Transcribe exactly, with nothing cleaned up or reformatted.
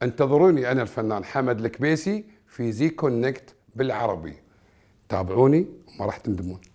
انتظروني أنا الفنان حمد الكبيسي في زي كونكت بالعربي. تابعوني ما راح تندمون.